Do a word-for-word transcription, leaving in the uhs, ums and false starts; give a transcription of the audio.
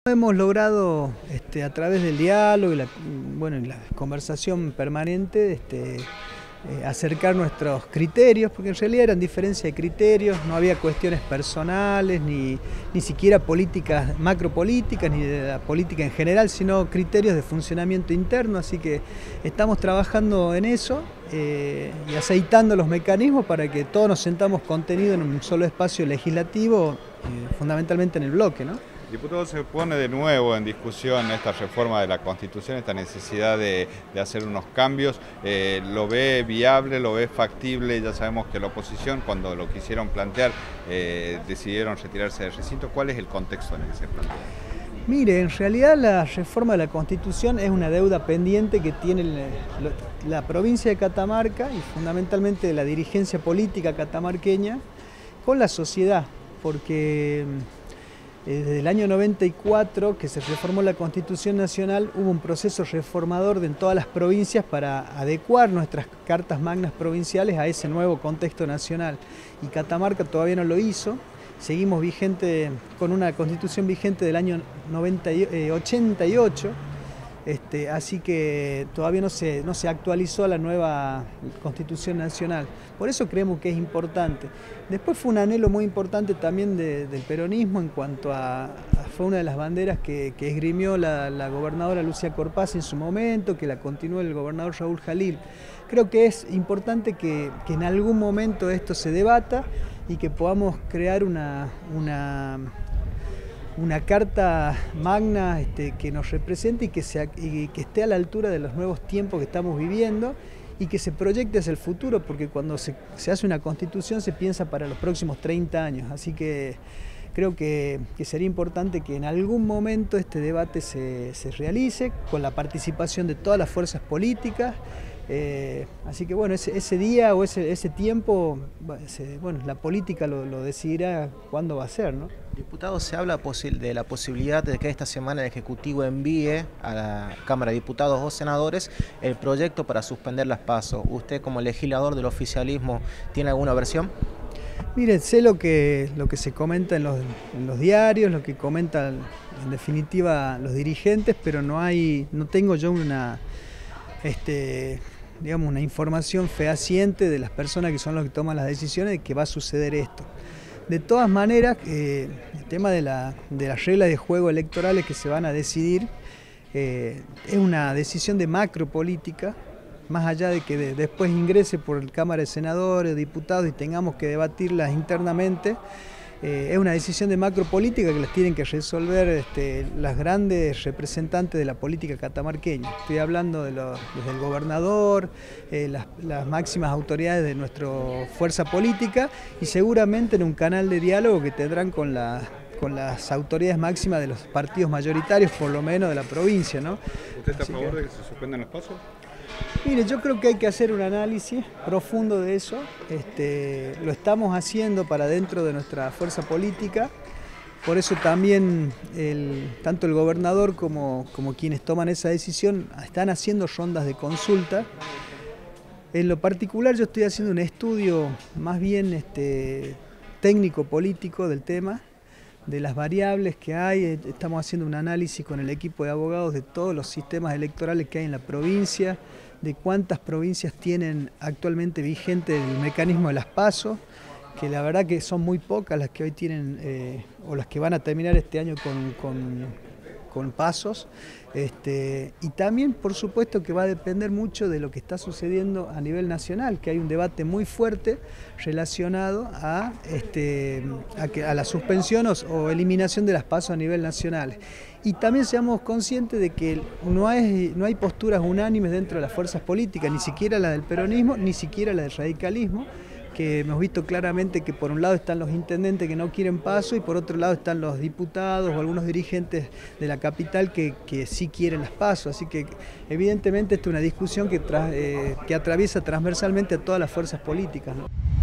Hemos logrado este, a través del diálogo y la, bueno, y la conversación permanente este, eh, acercar nuestros criterios, porque en realidad eran diferencias de criterios, no había cuestiones personales, ni, ni siquiera políticas, macropolíticas, ni de la política en general, sino criterios de funcionamiento interno, así que estamos trabajando en eso eh, y aceitando los mecanismos para que todos nos sentamos contenido en un solo espacio legislativo, eh, fundamentalmente en el bloque, ¿no? Diputado, se pone de nuevo en discusión esta reforma de la Constitución, esta necesidad de, de hacer unos cambios. Eh, ¿Lo ve viable, lo ve factible? Ya sabemos que la oposición, cuando lo quisieron plantear, eh, decidieron retirarse del recinto. ¿Cuál es el contexto en el que se plantea? Mire, en realidad la reforma de la Constitución es una deuda pendiente que tiene la, la provincia de Catamarca y fundamentalmente la dirigencia política catamarqueña con la sociedad, porque desde el año noventa y cuatro, que se reformó la Constitución Nacional, hubo un proceso reformador en todas las provincias para adecuar nuestras cartas magnas provinciales a ese nuevo contexto nacional. Y Catamarca todavía no lo hizo. Seguimos vigente, con una Constitución vigente del año ochenta y ocho, este, así que todavía no se, no se actualizó la nueva Constitución Nacional. Por eso creemos que es importante. Después fue un anhelo muy importante también de, del peronismo en cuanto a, a fue una de las banderas que, que esgrimió la, la gobernadora Lucía Corpaz en su momento, que la continuó el gobernador Raúl Jalil. Creo que es importante que, que en algún momento esto se debata y que podamos crear una, una, una carta magna este, que nos represente y que, sea, y que esté a la altura de los nuevos tiempos que estamos viviendo y que se proyecte hacia el futuro, porque cuando se, se hace una constitución se piensa para los próximos treinta años, así que creo que, que sería importante que en algún momento este debate se, se realice con la participación de todas las fuerzas políticas. Eh, así que bueno, ese, ese día o ese, ese tiempo, ese, bueno, la política lo, lo decidirá cuándo va a ser, ¿no? Diputado, se habla de la posibilidad de que esta semana el Ejecutivo envíe a la Cámara de Diputados o Senadores el proyecto para suspender las PASO. ¿Usted, como legislador del oficialismo, tiene alguna versión? Mire, sé lo que, lo que se comenta en los, en los diarios, lo que comentan en definitiva los dirigentes, pero no hay, no tengo yo una, este, digamos, una información fehaciente de las personas que son los que toman las decisiones de que va a suceder esto. De todas maneras, eh, el tema de, la, de las reglas de juego electorales que se van a decidir eh, es una decisión de macropolítica, más allá de que de, después ingrese por el Cámara de Senadores, Diputados y tengamos que debatirlas internamente. Eh, es una decisión de macropolítica que las tienen que resolver este, las grandes representantes de la política catamarqueña. Estoy hablando de los, desde el gobernador, eh, las, las máximas autoridades de nuestra fuerza política y seguramente en un canal de diálogo que tendrán con, la, con las autoridades máximas de los partidos mayoritarios, por lo menos de la provincia, ¿no? ¿Usted está Así a favor que, de que se suspendan los pasos? Mire, yo creo que hay que hacer un análisis profundo de eso. Este, lo estamos haciendo para dentro de nuestra fuerza política. Por eso también el, tanto el gobernador como, como quienes toman esa decisión están haciendo rondas de consulta. En lo particular yo estoy haciendo un estudio más bien este, técnico-político del tema, de las variables que hay. Estamos haciendo un análisis con el equipo de abogados de todos los sistemas electorales que hay en la provincia, de cuántas provincias tienen actualmente vigente el mecanismo de las PASO, que la verdad que son muy pocas las que hoy tienen, eh, o las que van a terminar este año con, con, con pasos. Este, y también, por supuesto, que va a depender mucho de lo que está sucediendo a nivel nacional, que hay un debate muy fuerte relacionado a, este, a, que, a la suspensión o, o eliminación de las PASO a nivel nacional. Y también seamos conscientes de que no hay, no hay posturas unánimes dentro de las fuerzas políticas, ni siquiera la del peronismo, ni siquiera la del radicalismo, que hemos visto claramente que por un lado están los intendentes que no quieren paso y por otro lado están los diputados o algunos dirigentes de la capital que, que sí quieren las pasos. Así que evidentemente esta es una discusión que, tra, eh, que atraviesa transversalmente a todas las fuerzas políticas, ¿no?